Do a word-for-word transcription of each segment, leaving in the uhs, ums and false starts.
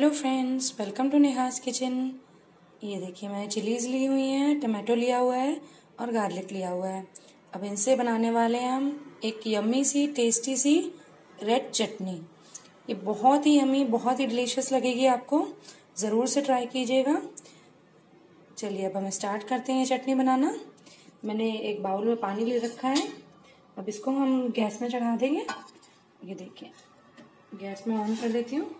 Hello friends, welcome to Neha's kitchen. ये देखिए मैंने चिलीज़ ली हुई हैं, टमाटो लिया हुआ है और गार्लिक लिया हुआ है। अब इनसे बनाने वाले हैं हम एक यम्मी सी टेस्टी सी रेड चटनी। ये बहुत ही यम्मी, बहुत ही डिलीशियस लगेगी आपको, ज़रूर से ट्राई कीजिएगा। चलिए अब हम स्टार्ट करते हैं चटनी बनाना। मैंने एक बाउल में पानी ले रखा है। अब इसको हम गैस में चढ़ा देंगे। ये देखिए गैस में ऑन कर देती हूँ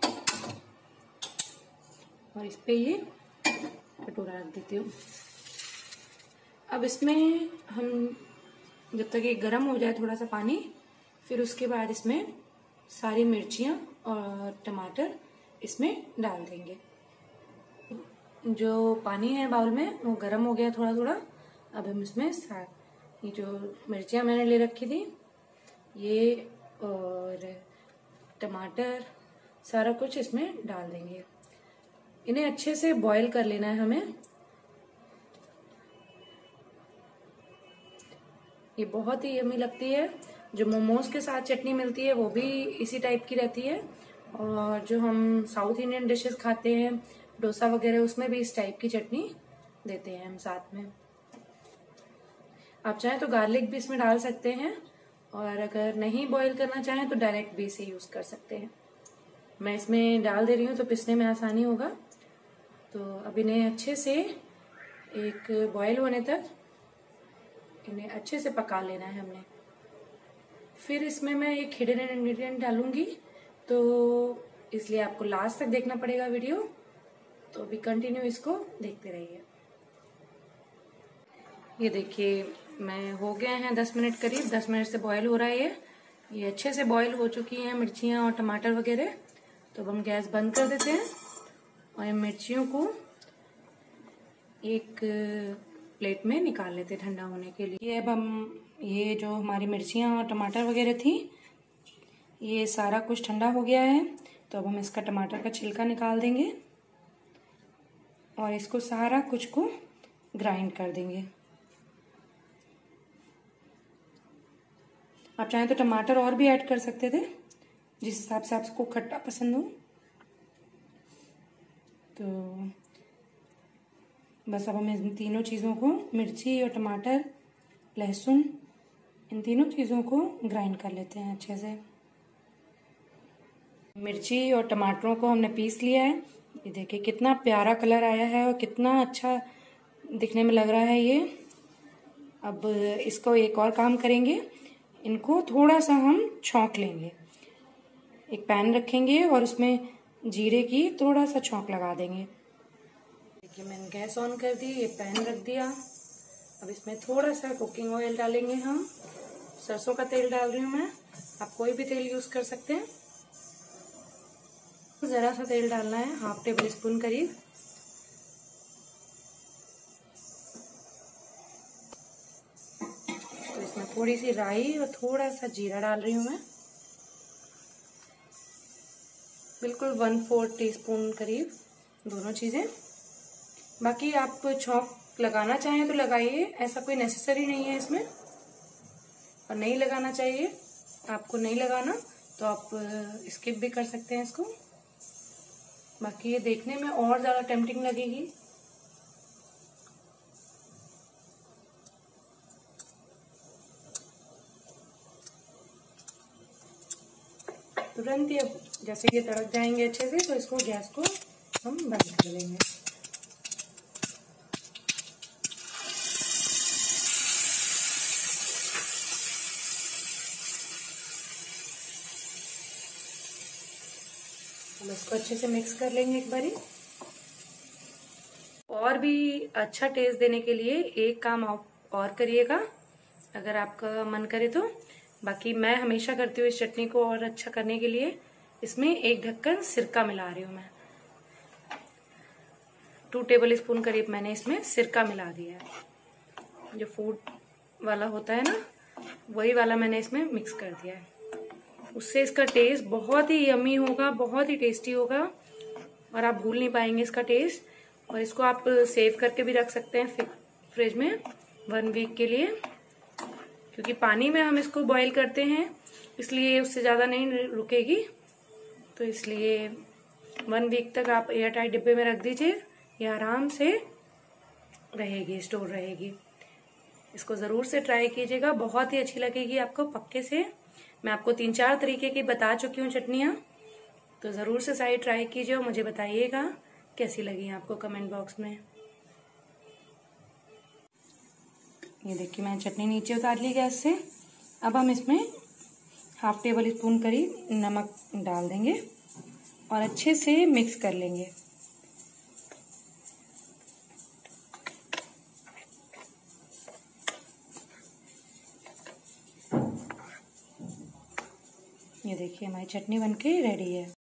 और इस पे ये कटोरा रख देती हूँ। अब इसमें हम जब तक ये गर्म हो जाए थोड़ा सा पानी, फिर उसके बाद इसमें सारी मिर्चियाँ और टमाटर इसमें डाल देंगे। जो पानी है बाउल में वो गर्म हो गया थोड़ा थोड़ा। अब हम इसमें ये जो मिर्चियाँ मैंने ले रखी थी ये और टमाटर सारा कुछ इसमें डाल देंगे। इन्हें अच्छे से बॉईल कर लेना है हमें। ये बहुत ही यम्मी लगती है। जो मोमोज के साथ चटनी मिलती है वो भी इसी टाइप की रहती है, और जो हम साउथ इंडियन डिशेस खाते हैं डोसा वगैरह उसमें भी इस टाइप की चटनी देते हैं हम साथ में। आप चाहें तो गार्लिक भी इसमें डाल सकते हैं, और अगर नहीं बॉईल करना चाहें तो डायरेक्ट भी इसे यूज कर सकते हैं। मैं इसमें डाल दे रही हूँ तो पिसने में आसानी होगा। तो अब इन्हें अच्छे से एक बॉईल होने तक इन्हें अच्छे से पका लेना है हमने। फिर इसमें मैं एक हिडन इंग्रेडिएंट डालूंगी, तो इसलिए आपको लास्ट तक देखना पड़ेगा वीडियो। तो अभी कंटिन्यू इसको देखते रहिए। ये देखिए मैं हो गए हैं दस मिनट करीब, दस मिनट से बॉईल हो रहा है। ये ये अच्छे से बॉईल हो चुकी हैं मिर्चियाँ और टमाटर वगैरह। तो अब हम गैस बंद कर देते हैं और मिर्चियों को एक प्लेट में निकाल लेते हैं ठंडा होने के लिए। अब हम ये जो हमारी मिर्चियाँ और टमाटर वगैरह थी ये सारा कुछ ठंडा हो गया है। तो अब हम इसका टमाटर का छिलका निकाल देंगे और इसको सारा कुछ को ग्राइंड कर देंगे। आप चाहें तो टमाटर और भी ऐड कर सकते थे, जिस हिसाब से आपको खट्टा पसंद हो। तो बस अब हम इन तीनों चीज़ों को, मिर्ची और टमाटर, लहसुन, इन तीनों चीज़ों को ग्राइंड कर लेते हैं अच्छे से। मिर्ची और टमाटरों को हमने पीस लिया है। ये देखिए कितना प्यारा कलर आया है और कितना अच्छा दिखने में लग रहा है ये। अब इसको एक और काम करेंगे, इनको थोड़ा सा हम छौंक लेंगे। एक पैन रखेंगे और उसमें जीरे की थोड़ा सा छौंक लगा देंगे। देखिए मैंने गैस ऑन कर दी, ये पैन रख दिया। अब इसमें थोड़ा सा कुकिंग ऑयल डालेंगे हम। सरसों का तेल डाल रही हूँ मैं, आप कोई भी तेल यूज कर सकते हैं। जरा सा तेल डालना है, हाफ टेबल स्पून करीब। तो इसमें थोड़ी सी राई और थोड़ा सा जीरा डाल रही हूँ मैं, बिल्कुल वन फोर्थ टी स्पून करीब, दोनों चीजें। बाकी आप छौंक लगाना चाहें तो लगाइए, ऐसा कोई नेसेसरी नहीं है इसमें। और नहीं लगाना चाहिए, आपको नहीं लगाना तो आप स्किप भी कर सकते हैं इसको। बाकी ये देखने में और ज्यादा टेम्पटिंग लगेगी। तुरंत ही अब जैसे ये तड़क जाएंगे अच्छे से, तो इसको गैस को हम बंद कर लेंगे। हम इसको अच्छे से मिक्स कर लेंगे एक बारी। और भी अच्छा टेस्ट देने के लिए एक काम और करिएगा अगर आपका मन करे तो। बाकी मैं हमेशा करती हूँ इस चटनी को और अच्छा करने के लिए, इसमें एक ढक्कन सिरका मिला रही हूँ मैं। टू टेबल स्पून करीब मैंने इसमें सिरका मिला दिया है। जो फूड वाला होता है ना, वही वाला मैंने इसमें मिक्स कर दिया है। उससे इसका टेस्ट बहुत ही यम्मी होगा, बहुत ही टेस्टी होगा और आप भूल नहीं पाएंगे इसका टेस्ट। और इसको आप सेव करके भी रख सकते हैं फ्रिज में वन वीक के लिए, क्योंकि पानी में हम इसको बॉईल करते हैं इसलिए उससे ज़्यादा नहीं रुकेगी। तो इसलिए वन वीक तक आप एयर टाइट डिब्बे में रख दीजिए, ये आराम से रहेगी, स्टोर रहेगी। इसको ज़रूर से ट्राई कीजिएगा, बहुत ही अच्छी लगेगी आपको पक्के से। मैं आपको तीन चार तरीके की बता चुकी हूँ चटनियाँ, तो ज़रूर से सारी ट्राई कीजिए और मुझे बताइएगा कैसी लगी आपको कमेंट बॉक्स में। ये देखिए मैंने चटनी नीचे उतार ली गैस से। अब हम इसमें हाफ टेबल स्पून करीब नमक डाल देंगे और अच्छे से मिक्स कर लेंगे। ये देखिए हमारी चटनी बनके रेडी है।